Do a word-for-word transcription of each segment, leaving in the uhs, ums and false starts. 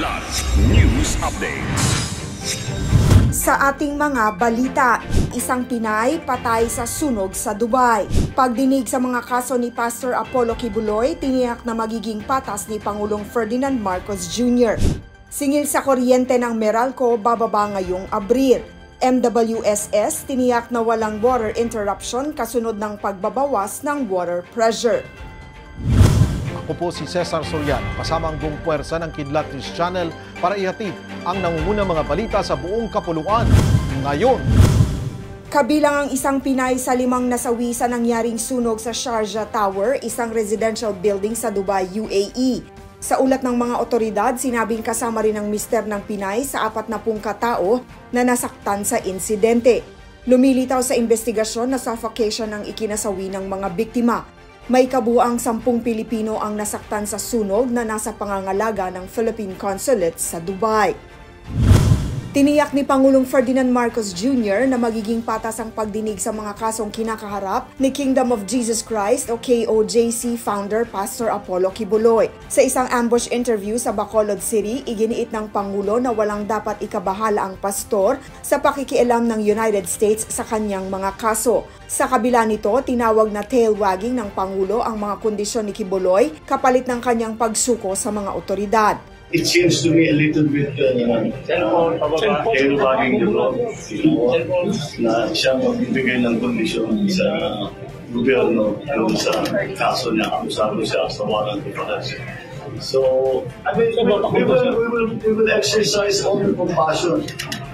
Kidlat News Updates. Sa ating mga balita, isang Pinay patay sa sunog sa Dubai. Pagdinig sa mga kaso ni Pastor Apollo Kibuloy, tiniyak na magiging patas ni Pangulong Ferdinand Marcos Junior Singil sa kuryente ng Meralco, bababa ngayong Abril. M W S S tiniyak na walang water interruption kasunod ng pagbabawas ng water pressure. Ako po si Cesar Soriano, kasama ang buong puwersa ng Kidlat News Channel para ihatid ang nangungunang mga balita sa buong kapuluan ngayon. Kabilang ang isang Pinay sa limang nasawi sa nangyaring sunog sa Sharjah Tower, isang residential building sa Dubai, U A E. Sa ulat ng mga otoridad, sinabing kasama rin ang mister ng Pinay sa apat na pung katao na nasaktan sa insidente. Lumilitaw sa investigasyon na suffocation ang ikinasawi ng mga biktima. May kabuuang sampung Pilipino ang nasaktan sa sunog na nasa pangangalaga ng Philippine Consulate sa Dubai. Tiniyak ni Pangulong Ferdinand Marcos Junior na magiging patas ang pagdinig sa mga kasong kinakaharap ni Kingdom of Jesus Christ o K O J C founder Pastor Apollo Kibuloy. Sa isang ambush interview sa Bacolod City, iginiit ng Pangulo na walang dapat ikabahala ang pastor sa pakikialam ng United States sa kanyang mga kaso. Sa kabila nito, tinawag na tail-wagging ng Pangulo ang mga kondisyon ni Kibuloy kapalit ng kanyang pagsuko sa mga otoridad. It seems to me a little bit uh, tail-wagging the law, you know, na siya magbibigay ng kondisyon sa gobyerno doon sa kaso niya, akusado siya sa warrant of arrest. So, I mean, we will, we will, we will, we will exercise all the compassion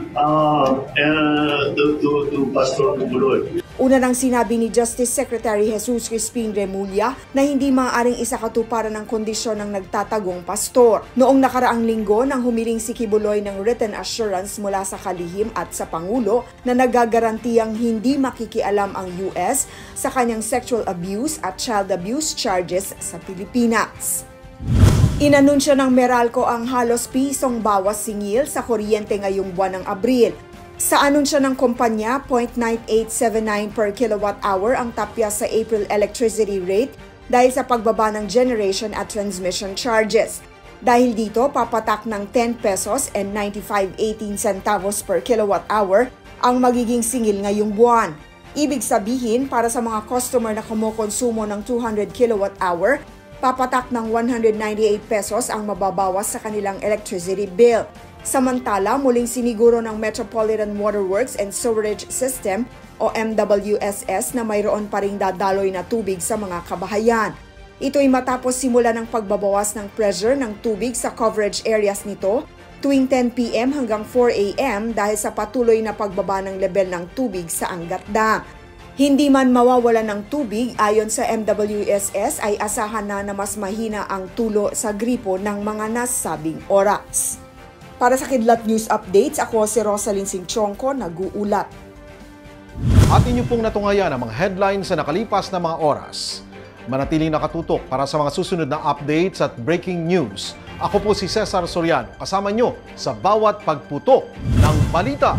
uh, uh, to, to, to Pastor Kibuloy. Una nang sinabi ni Justice Secretary Jesus Crispin Remulla na hindi maaaring isakatuparan ng kondisyon ng nagtatagong pastor. Noong nakaraang linggo nang humiling si Kibuloy ng written assurance mula sa kalihim at sa Pangulo na nagagarantiyang hindi makikialam ang U S sa kanyang sexual abuse at child abuse charges sa Pilipinas. Inanunsyo ng Meralco ang halos pisong bawas singil sa kuryente ngayong buwan ng Abril. Sa anunsyo ng kumpanya, zero point nine eight seven nine per kilowatt hour ang tapya sa April electricity rate dahil sa pagbaba ng generation at transmission charges. Dahil dito, papatak ng ten pesos and ninety-five eighteen centavos per kilowatt hour ang magiging singil ngayong buwan. Ibig sabihin, para sa mga customer na kumukonsumo ng two hundred kilowatt hour, papatak ng one hundred ninety-eight pesos ang mababawas sa kanilang electricity bill. Samantala, muling siniguro ng Metropolitan Waterworks and Sewerage System o M W S S na mayroon pa ring dadaloy na tubig sa mga kabahayan. Ito'y matapos simula ng pagbabawas ng pressure ng tubig sa coverage areas nito tuwing ten p m hanggang four a m dahil sa patuloy na pagbaba ng level ng tubig sa Angat Dam. Hindi man mawawala ng tubig, ayon sa M W S S ay asahan na na mas mahina ang tulo sa gripo ng mga nasabing oras. Para sa Kidlat News Updates, ako si Rosalyn Singchonko, nag-uulat. At inyo pong natungayan ang mga headlines sa nakalipas na mga oras. Manatiling nakatutok para sa mga susunod na updates at breaking news. Ako po si Cesar Soriano, kasama nyo sa bawat pagputok ng balita.